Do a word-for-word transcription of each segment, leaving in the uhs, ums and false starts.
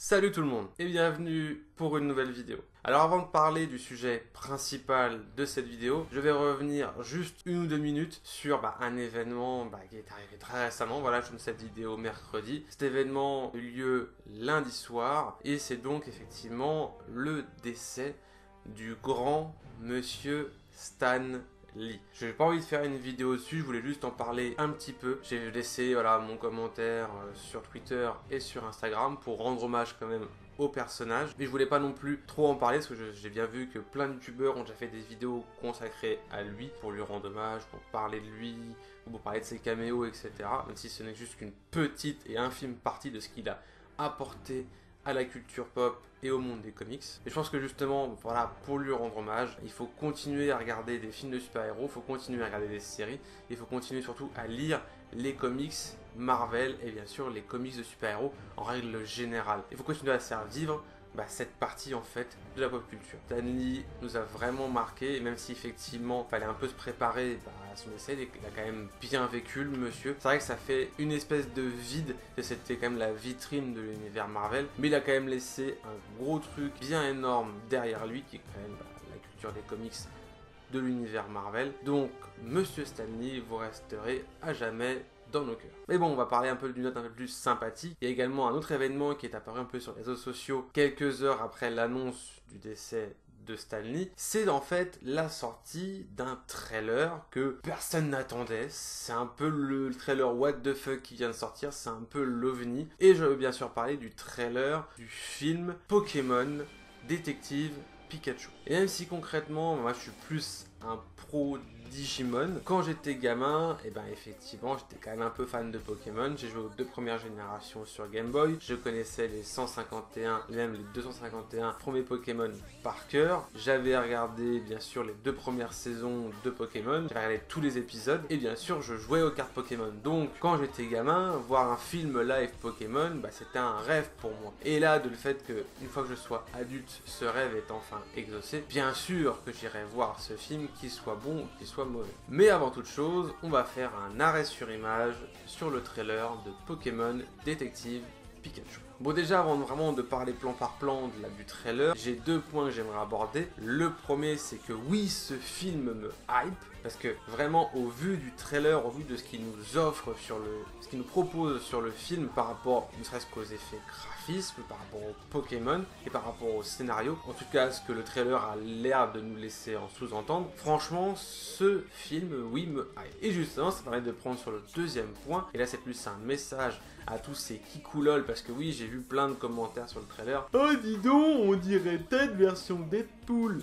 Salut tout le monde et bienvenue pour une nouvelle vidéo. Alors avant de parler du sujet principal de cette vidéo, je vais revenir juste une ou deux minutes sur bah, un événement bah, qui est arrivé très récemment. Voilà, je tourne cette vidéo mercredi. Cet événement a eu lieu lundi soir et c'est donc effectivement le décès du grand monsieur Stan Lee. Je n'ai pas envie de faire une vidéo dessus, je voulais juste en parler un petit peu. J'ai laissé voilà, mon commentaire euh, sur Twitter et sur Instagram pour rendre hommage quand même au personnage. Mais je voulais pas non plus trop en parler parce que j'ai bien vu que plein de youtubeurs ont déjà fait des vidéos consacrées à lui pour lui rendre hommage, pour parler de lui, ou pour parler de ses caméos, et cetera. Même si ce n'est juste qu'une petite et infime partie de ce qu'il a apporté à la culture pop et au monde des comics. Et je pense que justement, voilà, pour lui rendre hommage, il faut continuer à regarder des films de super-héros, il faut continuer à regarder des séries, il faut continuer surtout à lire les comics Marvel et bien sûr les comics de super-héros en règle générale. Il faut continuer à faire vivre bah, cette partie en fait de la pop culture. Stan Lee nous a vraiment marqué, et même si effectivement il fallait un peu se préparer bah, à son décès, il a quand même bien vécu le monsieur. C'est vrai que ça fait une espèce de vide, et c'était quand même la vitrine de l'univers Marvel, mais il a quand même laissé un gros truc bien énorme derrière lui, qui est quand même bah, la culture des comics de l'univers Marvel. Donc monsieur Stan Lee, vous resterez à jamais dans nos cœurs. Mais bon, on va parler un peu d'une note un peu plus sympathique. Il y a également un autre événement qui est apparu un peu sur les réseaux sociaux quelques heures après l'annonce du décès de Stan Lee. C'est en fait la sortie d'un trailer que personne n'attendait. C'est un peu le trailer what the fuck qui vient de sortir, c'est un peu l'ovni. Et je veux bien sûr parler du trailer du film Pokémon Détective Pikachu. Et même si concrètement, moi je suis plus un pro Digimon, quand j'étais gamin, et ben effectivement j'étais quand même un peu fan de Pokémon. J'ai joué aux deux premières générations sur Game Boy, je connaissais les cent cinquante et un, même les deux cent cinquante et un premiers Pokémon par cœur. J'avais regardé bien sûr les deux premières saisons de Pokémon, j'avais regardé tous les épisodes, et bien sûr je jouais aux cartes Pokémon. Donc quand j'étais gamin, voir un film live Pokémon, bah, c'était un rêve pour moi. Et là, de le fait que une fois que je sois adulte, ce rêve est enfin exaucé, bien sûr que j'irai voir ce film, qu'il soit bon ou qu'il soit mauvais. Mais avant toute chose, on va faire un arrêt sur image sur le trailer de Pokémon Détective Pikachu. Bon, déjà avant vraiment de parler plan par plan de la, du trailer, j'ai deux points que j'aimerais aborder. Le premier, c'est que oui, ce film me hype, parce que vraiment au vu du trailer, au vu de ce qu'il nous offre sur le, ce qu'il nous propose sur le film par rapport ne serait-ce qu'aux effets graphismes, par rapport au Pokémon et par rapport au scénario, en tout cas ce que le trailer a l'air de nous laisser en sous-entendre, franchement ce film oui me hype. Et justement ça permet de prendre sur le deuxième point, et là c'est plus un message à tous ces kikoulol, parce que oui j'ai vu plein de commentaires sur le trailer. Oh dis donc, on dirait Ted version Deadpool.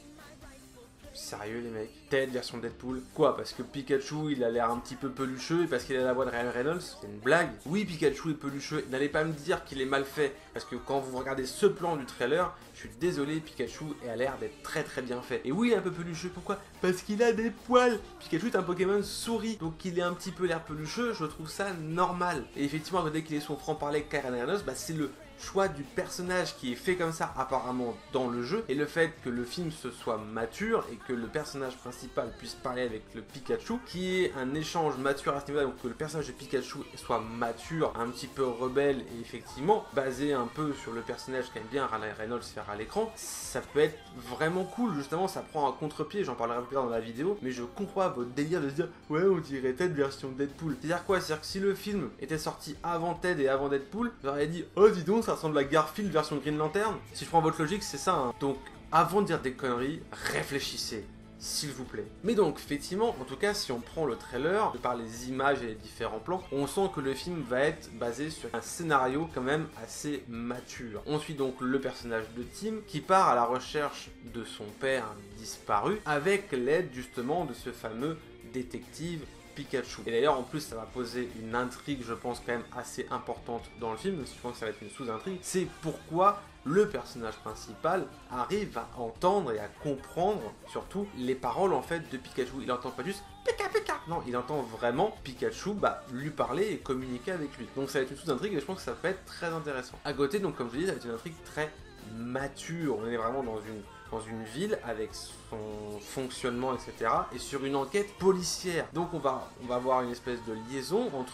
Sérieux les mecs, Ted version Deadpool. Quoi, parce que Pikachu il a l'air un petit peu pelucheux et parce qu'il a la voix de Ryan Reynolds? C'est une blague. Oui, Pikachu est pelucheux, n'allez pas me dire qu'il est mal fait, parce que quand vous regardez ce plan du trailer, je suis désolé, Pikachu a l'air d'être très très bien fait. Et oui, il est un peu pelucheux, pourquoi? Parce qu'il a des poils. Pikachu est un Pokémon souris, donc il est un petit peu l'air pelucheux, je trouve ça normal. Et effectivement, dès qu'il est son franc-parler avec Ryan Reynolds, bah c'est le choix du personnage qui est fait comme ça apparemment dans le jeu, et le fait que le film se soit mature et que le personnage principal puisse parler avec le Pikachu, qui est un échange mature à ce niveau-là, donc que le personnage de Pikachu soit mature, un petit peu rebelle et effectivement basé un peu sur le personnage qu'aime bien Ryan Reynolds faire à l'écran, ça peut être vraiment cool. Justement ça prend un contre-pied, j'en parlerai plus tard dans la vidéo, mais je comprends votre délire de se dire ouais on dirait Ted version Deadpool. C'est-à-dire quoi? C'est-à-dire que si le film était sorti avant Ted et avant Deadpool, j'aurais dit oh dis donc ça ressemble à Garfield version Green Lantern. Si je prends votre logique, c'est ça. Hein. Donc, avant de dire des conneries, réfléchissez, s'il vous plaît. Mais donc, effectivement, en tout cas, si on prend le trailer, de par les images et les différents plans, on sent que le film va être basé sur un scénario quand même assez mature. On suit donc le personnage de Tim qui part à la recherche de son père disparu avec l'aide justement de ce fameux détective Pikachu. Et d'ailleurs en plus ça va poser une intrigue je pense quand même assez importante dans le film, même si je pense que ça va être une sous-intrigue, c'est pourquoi le personnage principal arrive à entendre et à comprendre surtout les paroles en fait de Pikachu. Il entend pas juste Pika Pika, non, il entend vraiment Pikachu bah, lui parler et communiquer avec lui. Donc ça va être une sous-intrigue et je pense que ça peut être très intéressant. À côté, donc comme je dis, ça va être une intrigue très mature, on est vraiment dans une dans une ville avec son fonctionnement, et cetera. Et sur une enquête policière. Donc on va, on va avoir une espèce de liaison entre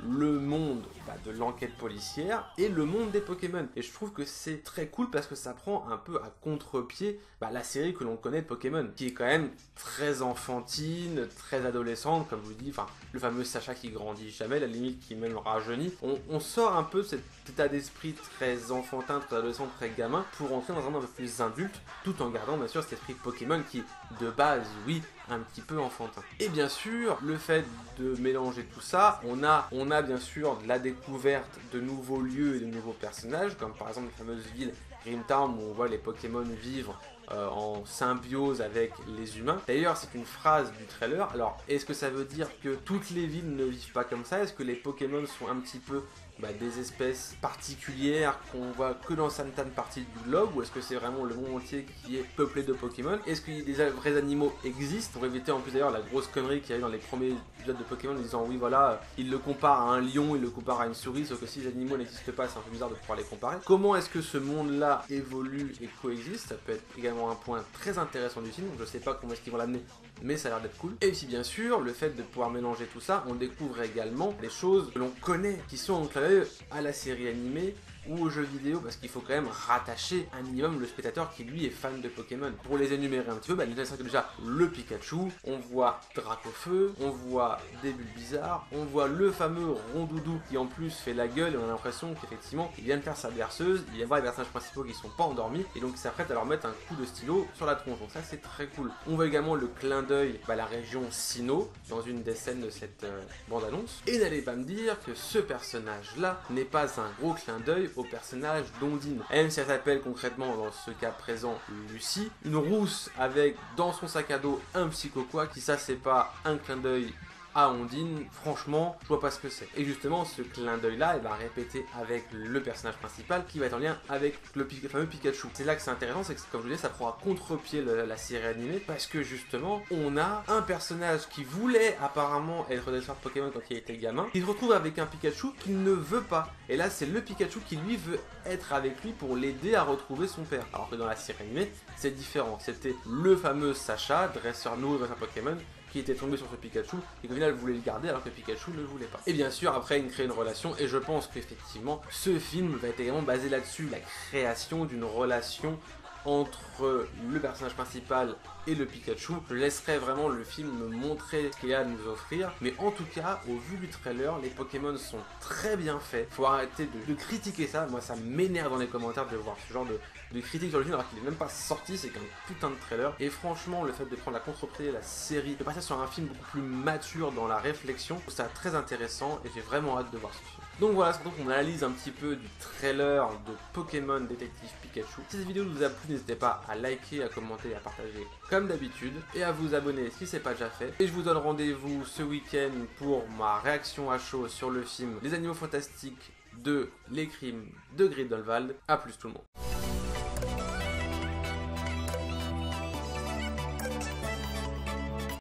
le monde bah, de l'enquête policière et le monde des Pokémon. Et je trouve que c'est très cool parce que ça prend un peu à contre-pied bah, la série que l'on connaît de Pokémon, qui est quand même très enfantine, très adolescente, comme je vous dis, enfin le fameux Sacha qui grandit jamais, la limite qui même rajeunit. On, on sort un peu de cet état d'esprit très enfantin, très adolescent, très gamin, pour entrer dans un monde un peu plus adulte, tout en gardant bien sûr cet esprit Pokémon qui, de base, oui, un petit peu enfantin. Et bien sûr, le fait de mélanger tout ça, on a, on a bien sûr de la découverte de nouveaux lieux et de nouveaux personnages, comme par exemple les fameuses villes Grimtown où on voit les Pokémon vivre euh, en symbiose avec les humains. D'ailleurs, c'est une phrase du trailer. Alors, est-ce que ça veut dire que toutes les villes ne vivent pas comme ça? Est-ce que les Pokémon sont un petit peu bah, des espèces particulières qu'on voit que dans certaines parties du globe, ou est-ce que c'est vraiment le monde entier qui est peuplé de Pokémon? Est-ce que des vrais animaux existent? Pour éviter en plus d'ailleurs la grosse connerie qu'il y a eu dans les premiers épisodes de Pokémon en disant oui voilà, il le compare à un lion, il le compare à une souris, sauf que si les animaux n'existent pas, c'est un peu bizarre de pouvoir les comparer. Comment est-ce que ce monde-là évolue et coexiste? Ça peut être également un point très intéressant du film, je sais pas comment est-ce qu'ils vont l'amener, mais ça a l'air d'être cool. Et aussi bien sûr, le fait de pouvoir mélanger tout ça, on découvre également les choses que l'on connaît, qui sont enclavées à la série animée ou aux jeux vidéo, parce qu'il faut quand même rattacher un minimum le spectateur qui lui est fan de Pokémon. Pour les énumérer un petit peu, bah, déjà le Pikachu, on voit Dracofeu, on voit des Bulbizarre, on voit le fameux Rondoudou qui en plus fait la gueule et on a l'impression qu'effectivement il vient de faire sa berceuse, il vient voir les personnages principaux qui sont pas endormis et donc il s'apprête à leur mettre un coup de stylo sur la tronche, donc ça c'est très cool. On voit également le clin d'œil à bah, la région Sinnoh dans une des scènes de cette euh, bande-annonce. Et n'allez pas me dire que ce personnage là n'est pas un gros clin d'œil au personnage d'Ondine. Même si elle s'appelle concrètement dans ce cas présent Lucie, une rousse avec dans son sac à dos un Psychoquack, qui ça c'est pas un clin d'œil à Ondine, franchement, je vois pas ce que c'est. Et justement, ce clin d'œil là, elle va répéter avec le personnage principal qui va être en lien avec le, le fameux Pikachu. C'est là que c'est intéressant, c'est que comme je vous disais, ça prend à contre-pied la, la série animée parce que justement, on a un personnage qui voulait apparemment être défenseur de Pokémon quand il était gamin, qui se retrouve avec un Pikachu qu'il ne veut pas. Et là, c'est le Pikachu qui lui veut être avec lui pour l'aider à retrouver son père. Alors que dans la série animée, c'est différent. C'était le fameux Sacha, dresseur nouveau dresseur Pokémon, qui était tombé sur ce Pikachu et qu'au final voulait le garder alors que Pikachu ne le voulait pas. Et bien sûr après il crée une relation et je pense qu'effectivement ce film va être également basé là-dessus, la création d'une relation entre le personnage principal et le Pikachu. Je laisserai vraiment le film me montrer ce qu'il a à nous offrir, mais en tout cas au vu du trailer les Pokémon sont très bien faits. Faut arrêter de, de critiquer ça, moi ça m'énerve dans les commentaires de voir ce genre de, de critiques sur le film alors qu'il est même pas sorti, c'est qu'un putain de trailer. Et franchement le fait de prendre la contre-pied, la série, de passer sur un film beaucoup plus mature dans la réflexion, je trouve ça très intéressant et j'ai vraiment hâte de voir ce film. Donc voilà, c'est donc on analyse un petit peu du trailer de Pokémon Détective Pikachu. Si cette vidéo vous a plu, n'hésitez pas à liker, à commenter et à partager comme d'habitude, et à vous abonner si ce n'est pas déjà fait. Et je vous donne rendez-vous ce week-end pour ma réaction à chaud sur le film Les Animaux Fantastiques deux, Les Crimes de Grindelwald. A plus tout le monde.